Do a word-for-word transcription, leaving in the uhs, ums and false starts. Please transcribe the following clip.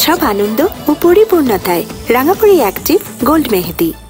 উৎসব আনন্দ ও পরিপূর্ণতায় রাঙাপাড়ি active gold মেহেদি।